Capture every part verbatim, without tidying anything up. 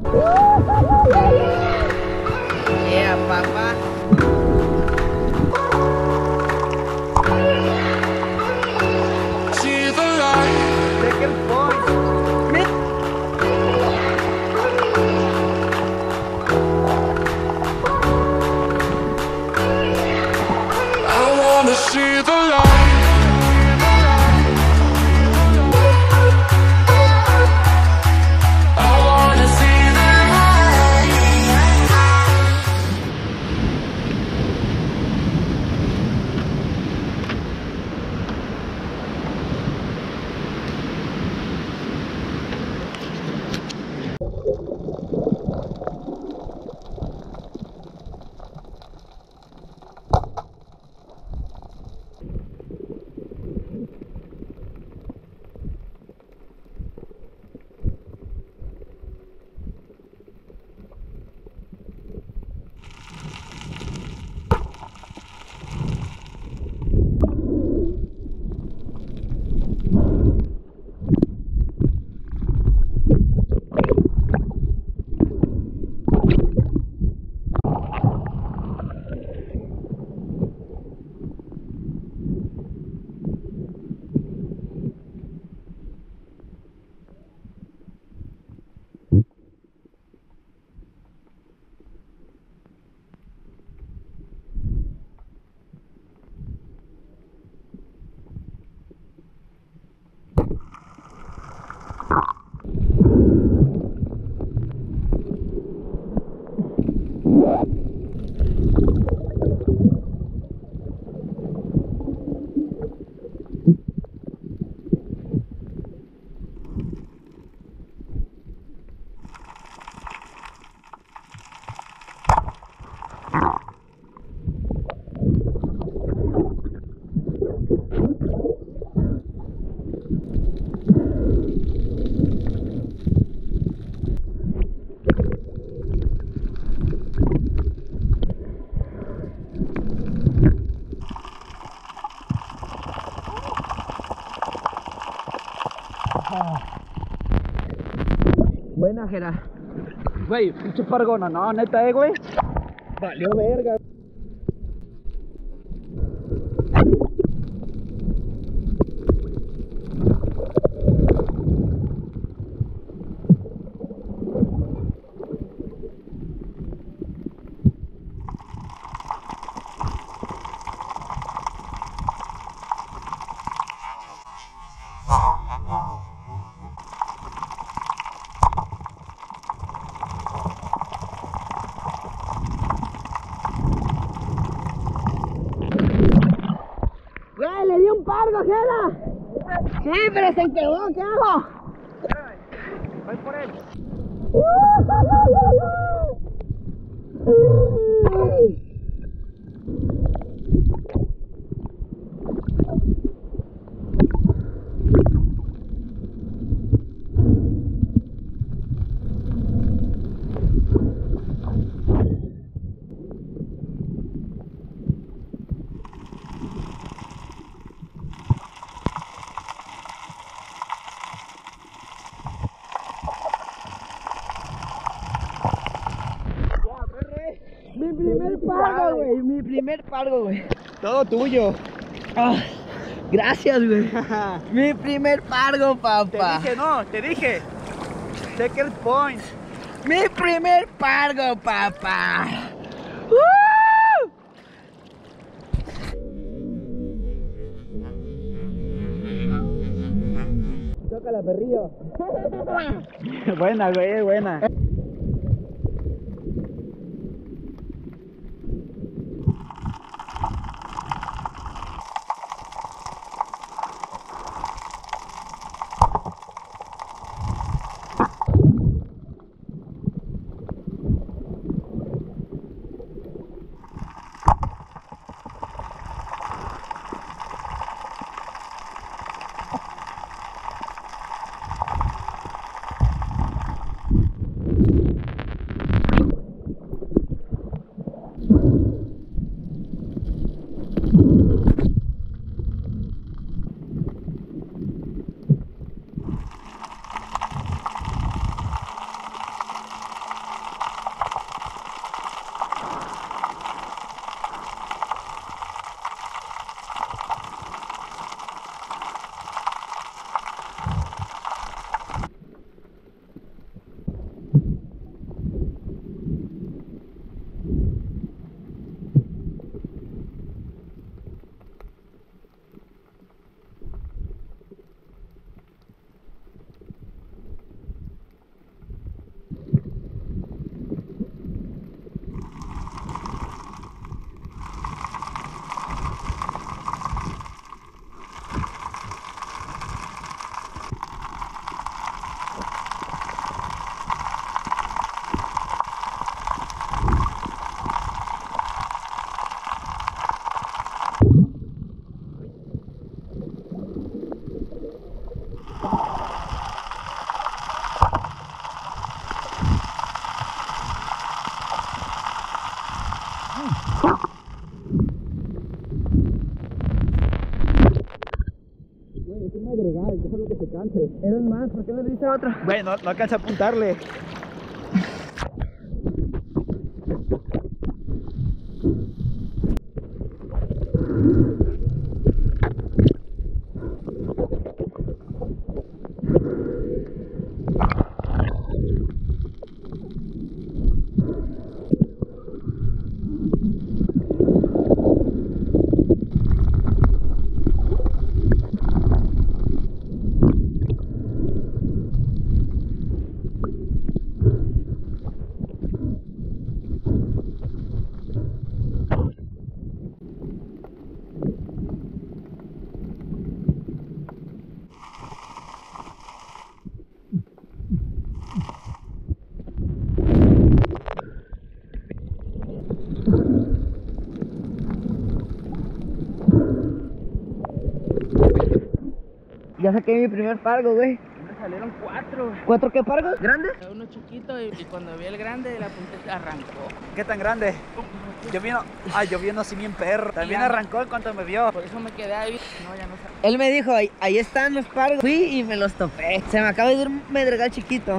Yeah, papá. See the light. Take el point. Mi- I wanna see the light. I wanna see the light. Buena, Jera. Güey, pinche pargona, no, neta, eh, güey. Valió verga. Güey, le di un pargo, Jera. Sí, pero se quedó, ¿qué hago? Voy por él. Mi primer pargo, güey. Mi primer pargo, güey. Todo tuyo. Ah, gracias, güey. Mi primer pargo, Te papá. dije, no, te dije. Take el point. Mi primer pargo, papá. ¡Uh! Chócala, perrillo. Buena, güey, buena. Eres más, ¿por qué no le dice a otro? Güey, no, no alcanza a apuntarle. Ya saqué mi primer pargo, güey. Me salieron cuatro. ¿Cuatro qué pargos? ¿Grandes? Uno chiquito y, y cuando vi el grande la punta arrancó. ¿Qué tan grande? Yo vino, ay, yo vino así bien perro. También arrancó en cuanto me vio. Por eso me quedé ahí. No, ya no sabía. Él me dijo, ahí, ahí están los pargos. Fui y me los topé. Se me acaba de ir un medregal chiquito.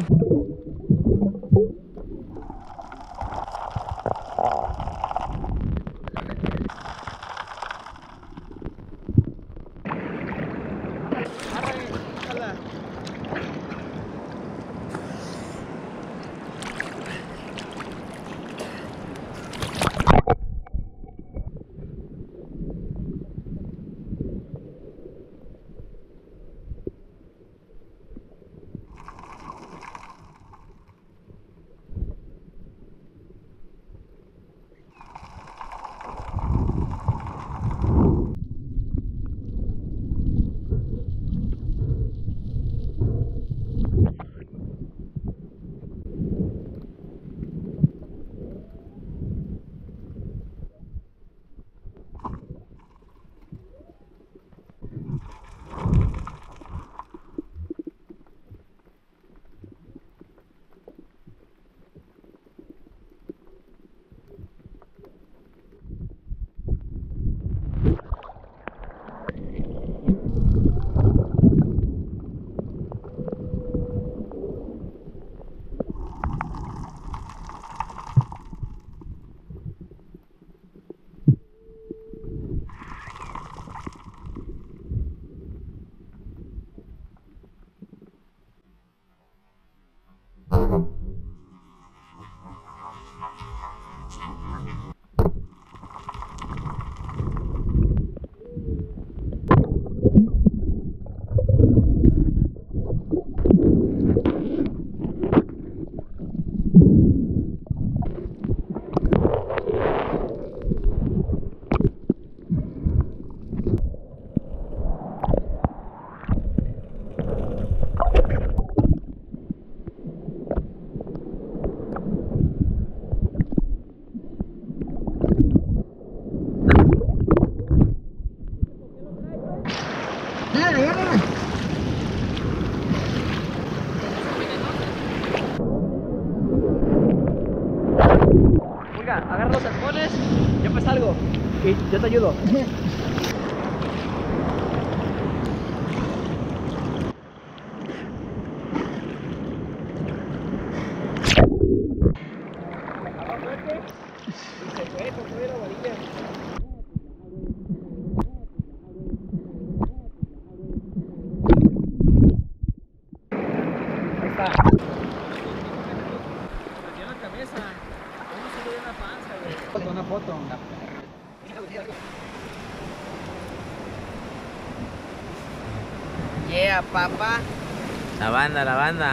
Agarra los arpones, yo me salgo y yo te ayudo. Ahí está. Una foto. Yeah, papá. La banda, la banda.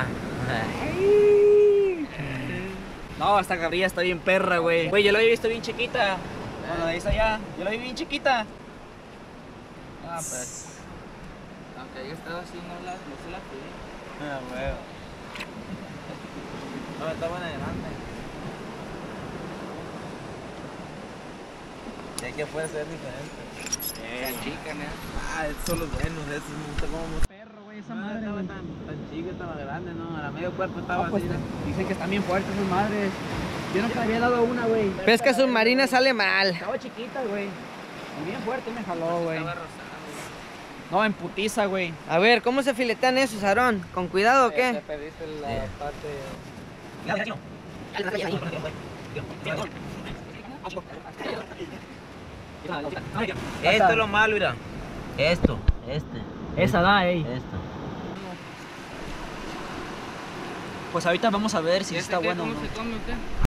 No, esta cabrilla está bien perra, güey. Güey, yo la había visto bien chiquita. Bueno, de ahí está allá. Yo la vi bien chiquita. Ah, pues. Aunque haya estado así, no, la, no se la pide. Ah, güey. No, está buena de grande. Y hay que puede ser diferente. Eh, chica, ¿no? Ah, estos son los buenos. Estos me gusta como perro, güey. Esa No, madre, estaba güey. tan, tan chica, estaba grande, ¿no? A la medio cuerpo estaba No, pues, así. dicen que están bien fuertes esas madres. Yo nunca le había dado una, güey. Pesca submarina sale mal. Estaba chiquita, güey. Bien fuerte me jaló, güey. Estaba rosado. No, en putiza, güey. A ver, ¿cómo se filetean esos, Aarón? ¿Con cuidado o Te qué? perdiste la parte. Esto es lo malo, mira. Esto, este. Esa da, ey. Esto. Pues ahorita vamos a ver si ¿Y está este qué? bueno o ¿Cómo no. se come o qué?